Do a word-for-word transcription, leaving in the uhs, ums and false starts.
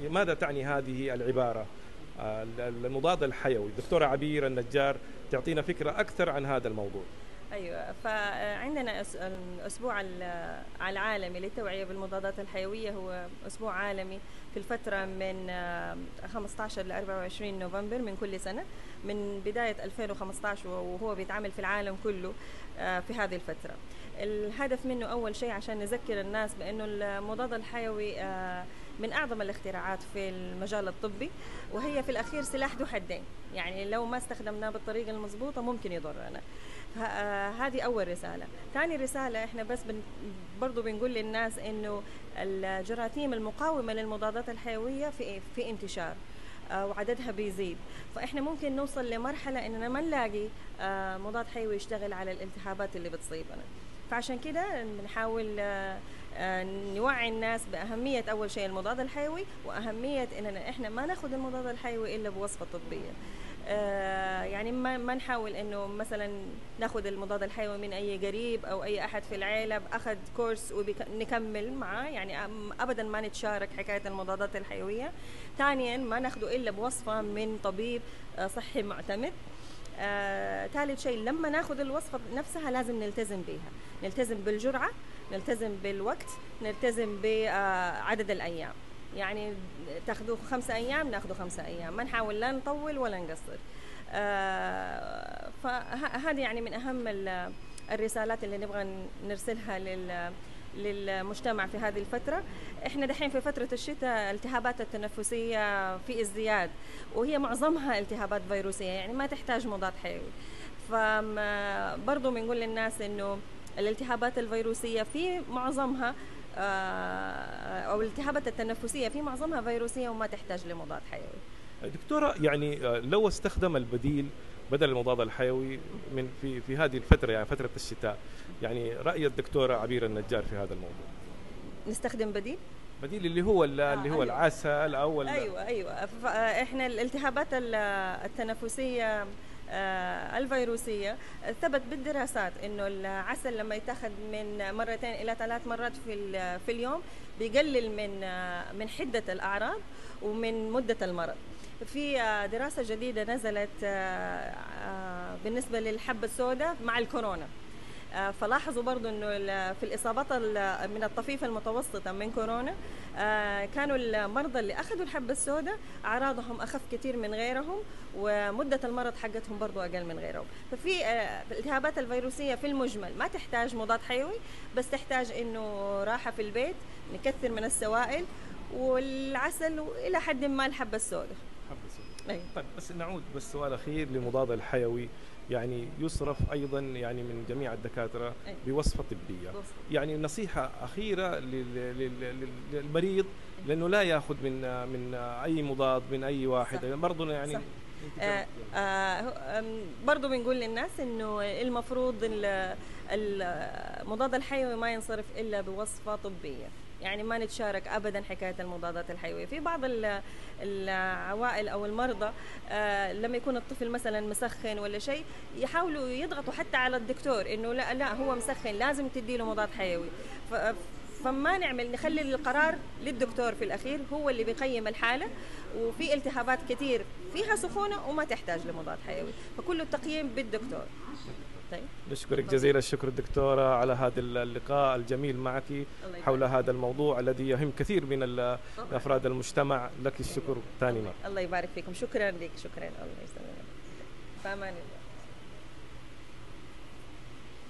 ماذا تعني هذه العبارة المضاد الحيوي؟ دكتورة عبير النجار تعطينا فكرة أكثر عن هذا الموضوع. أيوة، فعندنا الأسبوع العالمي للتوعية بالمضادات الحيوية، هو أسبوع عالمي في الفترة من خمسة عشر ل أربعة وعشرين نوفمبر من كل سنة، من بداية ألفين وخمسة عشر وهو بيتعمل في العالم كله في هذه الفترة. الهدف منه أول شيء عشان نذكر الناس بأنه المضاد الحيوي من أعظم الاختراعات في المجال الطبي، وهي في الأخير سلاح ذو حدين، يعني لو ما استخدمناه بالطريقة المضبوطة ممكن يضرنا. هذه أول رسالة. ثاني رسالة إحنا بس بن برضو بنقول للناس إنه الجراثيم المقاومة للمضادات الحيوية في في انتشار وعددها بيزيد، فإحنا ممكن نوصل لمرحلة إننا ما نلاقي مضاد حيوي يشتغل على الالتهابات اللي بتصيبنا. فعشان كده بنحاول نوعي الناس بأهمية أول شيء المضاد الحيوي، وأهمية إننا إحنا ما ناخذ المضاد الحيوي إلا بوصفة طبية. آه يعني ما ما نحاول انه مثلا ناخذ المضاد الحيوي من اي قريب او اي احد في العيله اخذ كورس ونكمل معه، يعني ابدا ما نتشارك حكايه المضادات الحيويه. ثانيا ما ناخذه الا بوصفه من طبيب صحي معتمد. آه، ثالث شيء لما ناخذ الوصفه نفسها لازم نلتزم بها، نلتزم بالجرعه، نلتزم بالوقت، نلتزم بعدد الايام. يعني تاخذوه خمسة أيام ناخذه خمسة أيام، ما نحاول لا نطول ولا نقصر. آه فهذه يعني من أهم الرسالات اللي نبغى نرسلها لل للمجتمع في هذه الفترة. احنا دحين في فترة الشتاء الالتهابات التنفسية في ازدياد، وهي معظمها التهابات فيروسية، يعني ما تحتاج مضاد حيوي. فبرضو بنقول للناس انه الالتهابات الفيروسية في معظمها أو الالتهابات التنفسية في معظمها فيروسية وما تحتاج لمضاد حيوي. دكتورة، يعني لو استخدم البديل بدل المضاد الحيوي من في في هذه الفترة، يعني فترة الشتاء، يعني رأي الدكتورة عبير النجار في هذا الموضوع؟ نستخدم بديل؟ بديل اللي هو اللي آه هو أيوة. العسل أو أيوة أيوة إحنا الالتهابات التنفسية آه الفيروسية ثبت بالدراسات إنه العسل لما يتاخذ من مرتين إلى ثلاث مرات في في اليوم بيقلل من آه من حدة الأعراض ومن مدة المرض. في آه دراسة جديدة نزلت آه آه بالنسبة للحبة السوداء مع الكورونا، فلاحظوا برضو انه في الاصابات من الطفيفه المتوسطه من كورونا كانوا المرضى اللي اخذوا الحبه السوداء اعراضهم اخف كثير من غيرهم، ومده المرض حقتهم برضو اقل من غيرهم. ففي الالتهابات الفيروسيه في المجمل ما تحتاج مضاد حيوي، بس تحتاج انه راحه في البيت، نكثر من السوائل والعسل، والى حد ما الحبه السوداء. حبه السوداء. طيب بس نعود بس سؤال اخير للمضاد الحيوي، يعني يصرف ايضا يعني من جميع الدكاتره بوصفه طبيه، يعني نصيحه اخيره للمريض لانه لا ياخذ من من اي مضاد من اي واحد برضه، يعني آه آه برضه بنقول للناس انه المفروض المضاد الحيوي ما ينصرف الا بوصفه طبيه، يعني ما نتشارك ابدا حكايه المضادات الحيويه. في بعض العوائل او المرضى آه لما يكون الطفل مثلا مسخن ولا شيء يحاولوا يضغطوا حتى على الدكتور انه لا لا هو مسخن لازم تدي له مضاد حيوي، فما نعمل، نخلي القرار للدكتور في الاخير، هو اللي بيقيم الحاله. وفي التهابات كثير فيها سخونه وما تحتاج لمضاد حيوي، فكل التقييم بالدكتور. طيب نشكرك جزيل الشكر دكتورة على هذا اللقاء الجميل معك حول هذا الموضوع الذي يهم كثير من أفراد المجتمع. لك الشكر ثاني مرة. الله يبارك فيكم، شكرا لك، شكرا. الله يسلمك. فأمان الله.